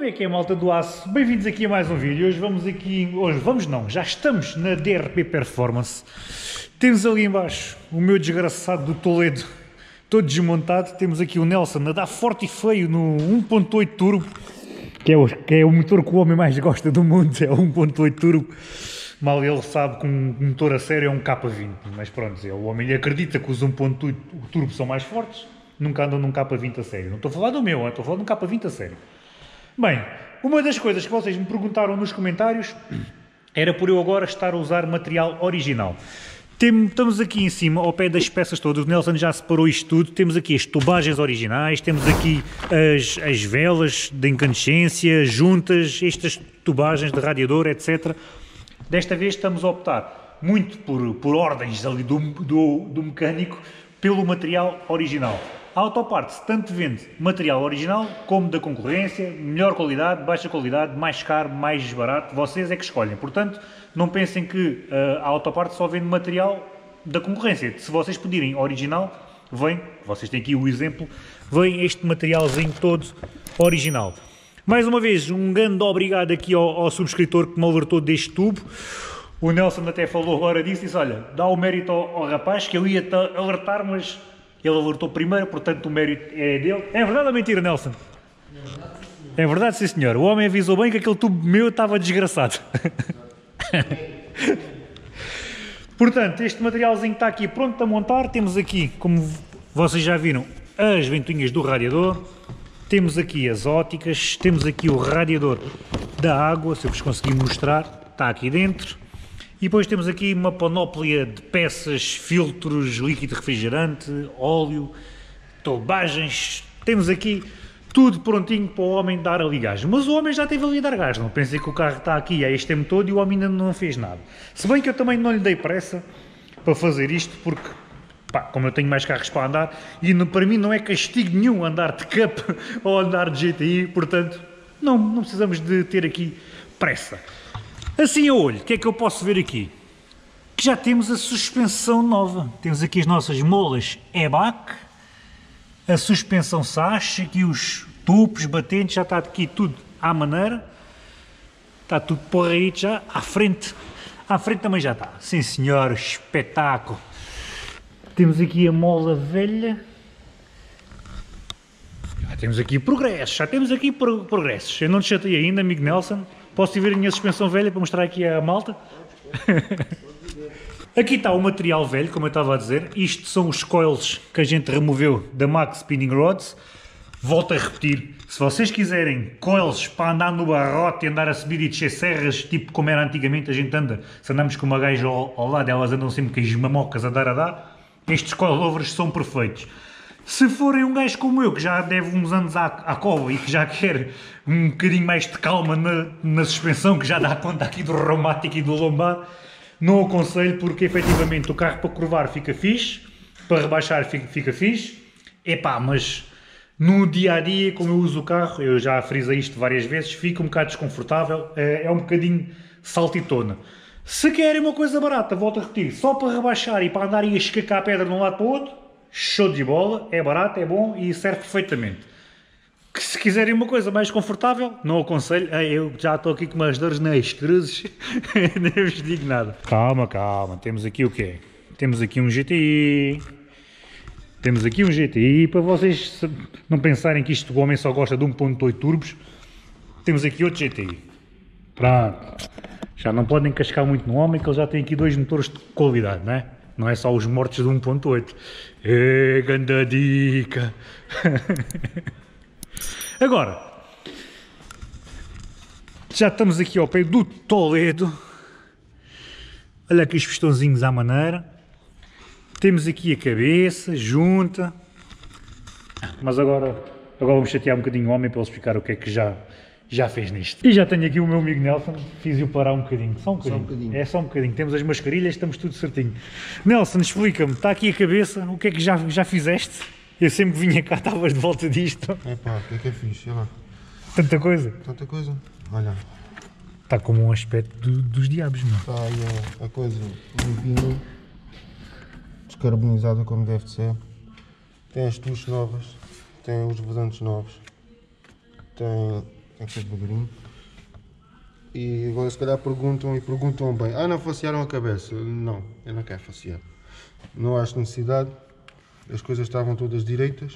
é que é, malta do aço? Bem-vindos aqui a mais um vídeo. Já estamos na DRP Performance. Temos ali em baixo o meu desgraçado do Toledo, todo desmontado. Temos aqui o Nelson a dar forte e feio no 1.8 turbo, que é o motor que o homem mais gosta do mundo, é o 1.8 turbo. Mal ele sabe que um motor a sério é um K20, mas pronto, o homem acredita que os 1.8 turbo são mais fortes, nunca andam num K20 a sério. Não estou a falar do meu, estou a falar de um K20 a sério. Bem, uma das coisas que vocês me perguntaram nos comentários era por eu agora estar a usar material original. Estamos aqui em cima, ao pé das peças todas, o Nelson já separou isto tudo, temos aqui as tubagens originais, temos aqui as velas de incandescência, juntas, estas tubagens de radiador, etc. Desta vez estamos a optar muito por ordens ali do mecânico, pelo material original. A Autoparts tanto vende material original como da concorrência, melhor qualidade, baixa qualidade, mais caro, mais barato, vocês é que escolhem. Portanto, não pensem que a Autoparts só vende material da concorrência. Se vocês pedirem original, vem, vocês têm aqui o exemplo, vem este materialzinho todo original. Mais uma vez, um grande obrigado aqui ao subscritor que me alertou deste tubo. O Nelson até falou agora disso e disse, olha, dá o mérito ao rapaz que eu ia alertar, mas ele alertou primeiro, portanto o mérito é dele. É verdade ou mentira, Nelson? É verdade, sim senhor. O homem avisou bem que aquele tubo meu estava desgraçado. Portanto, este materialzinho está aqui pronto a montar. Temos aqui, como vocês já viram, as ventoinhas do radiador. Temos aqui as óticas. Temos aqui o radiador da água, se eu vos conseguir mostrar, está aqui dentro. E depois temos aqui uma panóplia de peças, filtros, líquido refrigerante, óleo, tubagens. Temos aqui tudo prontinho para o homem dar ali gás. Mas o homem já teve ali a dar gás, não pensei que o carro está aqui há este tempo todo e o homem ainda não fez nada. Se bem que eu também não lhe dei pressa para fazer isto, porque, pá, como eu tenho mais carros para andar, e para mim não é castigo nenhum andar de Cup ou andar de GTI, portanto, não precisamos de ter aqui pressa. Assim a olho, o que é que eu posso ver aqui? Que já temos a suspensão nova. Temos aqui as nossas molas EBAC, a suspensão Sash, aqui os tubos, batentes, já está aqui tudo à maneira. Está tudo porreito já. À frente também já está. Sim senhor, espetáculo. Temos aqui a mola velha. Já temos aqui progressos. Eu não te chatei ainda, amigo Nelson. Posso ir ver a minha suspensão velha para mostrar aqui à malta? Aqui está o material velho, como eu estava a dizer. Isto são os coils que a gente removeu da Max Spinning Rods. Volto a repetir, se vocês quiserem coils para andar no barrote e andar a subir e descer serras, tipo como era antigamente, a gente anda, se andamos com uma gaja ao lado, elas andam sempre com as mamocas a dar, estes coilovers são perfeitos. Se forem um gajo como eu, que já deve uns anos à cova e que já quer um bocadinho mais de calma na suspensão, que já dá conta aqui do reumático e do lombar, não aconselho, porque efetivamente o carro para curvar fica fixe, para rebaixar fica fixe, epá, mas no dia a dia, como eu uso o carro, eu já frisei isto várias vezes, fica um bocado desconfortável, é um bocadinho saltitona. Se querem uma coisa barata, volto a repetir, só para rebaixar e para andar e a escacar a pedra de um lado para o outro, show de bola, é barato, é bom e serve perfeitamente. Que se quiserem uma coisa mais confortável, não aconselho. Eu já estou aqui com umas dores nas cruzes, nem vos digo nada. Calma, temos aqui o quê? Temos aqui um GTI. Temos aqui um GTI, para vocês não pensarem que o homem só gosta de 1.8 turbos. Temos aqui outro GTI. Pronto. Já não podem cascar muito no homem, que ele já tem aqui dois motores de qualidade, não é? Não é só os mortos de 1.8. Ganda dica! Agora, já estamos aqui ao pé do Toledo. Olha aqui os pistãozinhos à maneira. Temos aqui a cabeça, junta. Mas agora vamos chatear um bocadinho o homem para ele explicar o que é que já fez nisto. E já tenho aqui o meu amigo Nelson, fiz-o parar um bocadinho. Só um bocadinho. É só um bocadinho. Temos as mascarilhas, estamos tudo certinho. Nelson, explica-me, está aqui a cabeça, o que é que já fizeste? Eu sempre que vinha cá, estavas de volta disto. Epá, o que é fixe? Sei lá. Tanta coisa. Tanta coisa. Olha. Está como um aspecto dos diabos, não? Está aí a coisa limpinha, descarbonizada como deve ser. Tem as tuches novas, tem os vedantes novos, tem tem que ser devagarinho. E agora se calhar perguntam e perguntam bem, não facearam a cabeça? Não, eu não quero facear. Não acho necessidade, as coisas estavam todas direitas.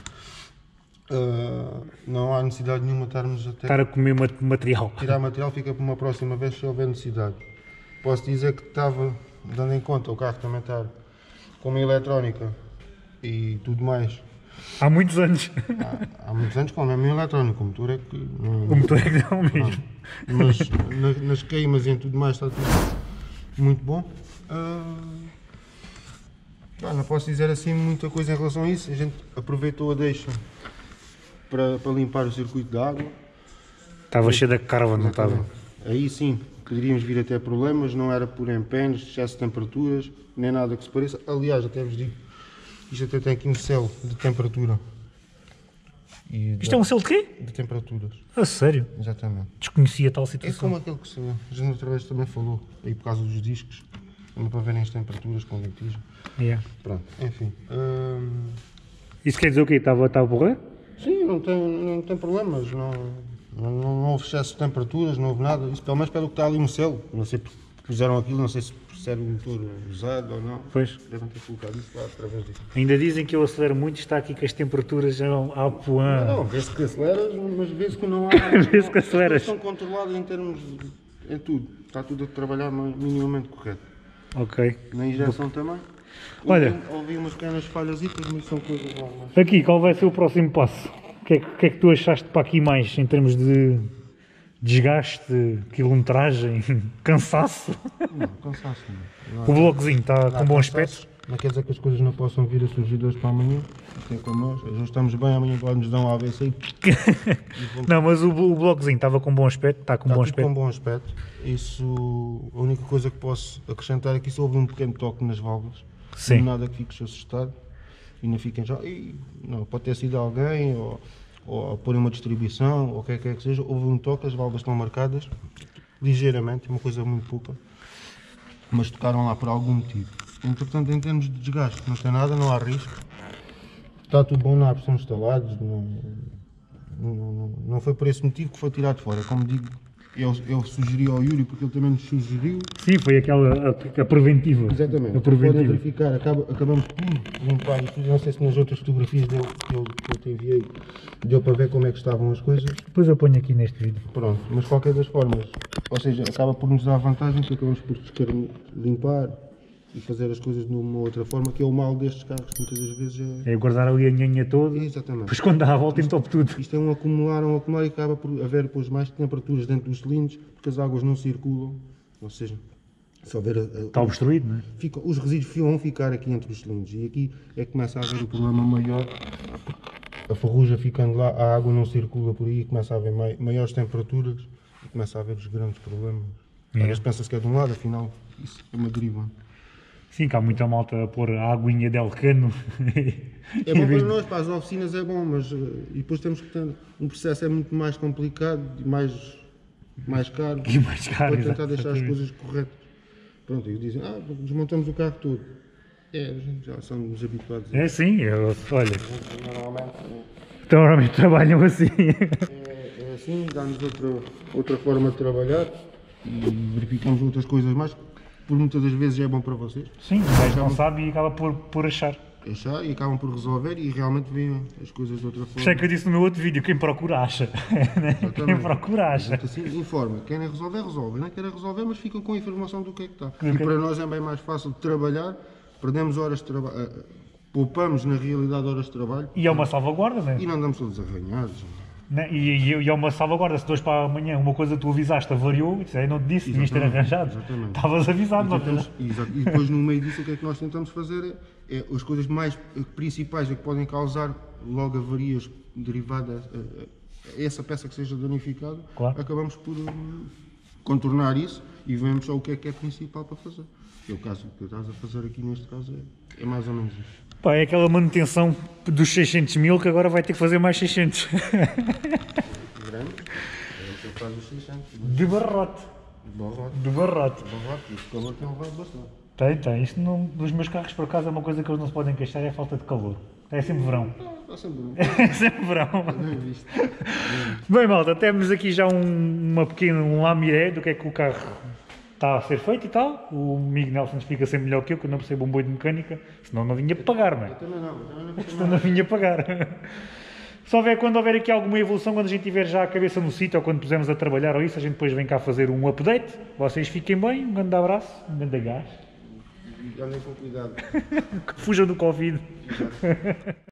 Não há necessidade nenhuma de estarmos a Estar a comer material. tirar material, fica para uma próxima vez se houver necessidade. Posso dizer que estava, dando em conta o carro também estar com uma eletrónica e tudo mais. Há muitos anos. Há muitos anos com a mesma eletrónica, o motor é que não, O motor é que dá o mesmo. mas nas queimas e em tudo mais está tudo muito bom. Não posso dizer assim muita coisa em relação a isso. A gente aproveitou a deixa para limpar o circuito de água. Estava cheio de carva, não estava? Aí sim, poderíamos vir a ter problemas, não era por empenhos, excesso de temperaturas, nem nada que se pareça. Aliás, até vos digo, isto até tem aqui um selo de temperatura. Isto é um selo de quê? De temperaturas, A sério? exatamente. Desconhecia tal É situação. como aquele que a gente outra vez também falou, aí por causa dos discos, para verem as temperaturas com litígio. Yeah. Pronto, enfim. Isso quer dizer o quê? Estava a borrar? Sim, não tem problemas, não houve excesso de temperaturas, não houve nada. Isso pelo menos pelo que está ali no selo. Não sei porque puseram aquilo, não sei se era o motor usado ou não. Pois. Devem ter colocado isso lá através disso. Ainda dizem que eu acelero muito, está aqui que as temperaturas são ao poan. Não, vê-se que aceleras, mas vê-se que não há. Vê-se que aceleras. As coisas são controladas em termos em tudo. Está tudo a trabalhar minimamente correto. Ok. Na injeção também. Olha. Ouvi umas pequenas falhas, mas são coisas normais. Aqui, qual vai ser o próximo passo? O que é que tu achaste para aqui mais em termos de desgaste, quilometragem, cansaço? Não, cansaço não. O blocozinho está com bom aspecto? Não quer dizer que as coisas não possam vir a surgir de hoje para amanhã. Isto é como nós. Hoje estamos bem, amanhã agora nos dão um AVC e Não, mas o blocozinho estava com bom aspecto, está com está bom tudo aspecto. com bom aspecto. Isso, a única coisa que posso acrescentar é que isso houve um pequeno toque nas válvulas. Sim. Não nada que fiques assustado e não fiquem já. Não, pode ter sido alguém ou por uma distribuição ou o que é que seja. Houve um toque, as válvulas estão marcadas ligeiramente, uma coisa muito pouca, mas tocaram lá por algum motivo. Entretanto, em termos de desgaste, não tem nada, não há risco. Está tudo bom, não há pressão instalados, não foi por esse motivo que foi tirado fora. Como digo, eu sugeri ao Yuri, porque ele também nos sugeriu. Sim, foi aquela a preventiva. Exatamente. A preventiva. Podem verificar, acabamos por limpar isto. Não sei se nas outras fotografias que eu te enviei deu para ver como é que estavam as coisas. Depois eu ponho aqui neste vídeo. Pronto, mas de qualquer das formas, ou seja, acaba por nos dar vantagem que acabamos por limpar e fazer as coisas de uma outra forma, que é o mal destes carros, que muitas das vezes é... É guardar ali a nhanha toda, Exatamente. depois quando dá a volta entope tudo. Isto é um acumular e acaba por haver depois mais temperaturas dentro dos cilindros, porque as águas não circulam, ou seja, se houver... Está obstruído, não é? os resíduos vão ficar aqui entre os cilindros e aqui é que começa a haver o problema maior. A ferrugem ficando lá, a água não circula por aí, começa a haver maiores temperaturas e começa a haver os grandes problemas. Às vezes pensa-se que é de um lado, afinal isso é uma deriva. Sim, que há muita malta a pôr a aguinha de Elcano. É bom para nós, para as oficinas é bom, mas e depois temos que ter um processo é muito mais complicado e mais caro, E mais caro, para tentar deixar as exatamente. coisas corretas. Pronto, e dizem, desmontamos o carro todo. A gente já somos habituados a É sim, olha, Normalmente então normalmente trabalham assim. é assim, dá-nos outra forma de trabalhar e verificamos outras coisas mais, por muitas das vezes é bom para vocês. Sim, o gajo não sabe e acaba por achar. Achar e acabam por resolver e realmente veem as coisas de outra Por isso é forma. que eu disse no meu outro vídeo, quem procura acha. Quem procura acha. Assim, informa. Querem resolver, resolve. Não querem resolver, mas ficam com a informação do que é que está. E para nós é bem mais fácil de trabalhar, perdemos horas de trabalho, poupamos na realidade horas de trabalho E é uma salvaguarda, não é? e não andamos todos arranhados. Né? E é uma salvaguarda, se de hoje para amanhã uma coisa que tu avisaste avariou, isso aí não te disse, devias ter Exatamente, arranjado. exatamente. Estavas avisado, não Exato. E depois no meio disso o que é que nós tentamos fazer é as coisas mais principais que podem causar logo avarias derivadas a essa peça que seja danificada, Claro. acabamos por contornar isso e vemos só o que é principal para fazer. E o caso que estás a fazer aqui neste caso é mais ou menos isso. Pá, é aquela manutenção dos 600 mil que agora vai ter que fazer mais 600. Grande, ele faz os 600. De barrote. Barrote, De barrote. barrote, isso calor tem levado bastante. Tem. Isto dos meus carros, por acaso, é uma coisa que eles não se podem queixar, é a falta de calor. É sempre verão. Está sempre bom. É sempre verão. Bem visto. Bem, malta, temos aqui já uma pequena lamiré do que é que o carro está a ser feito e tal. O Miguel Nelson explica sempre melhor que eu não percebo um boi de mecânica, senão não vinha pagar, não é? Eu também não percebo Senão não vinha pagar. Quando houver aqui alguma evolução, quando a gente tiver já a cabeça no sítio ou quando pusermos a trabalhar ou isso, a gente depois vem cá fazer um update. Vocês fiquem bem, um grande abraço, um grande gás. Olhem com cuidado. Fujam do Covid.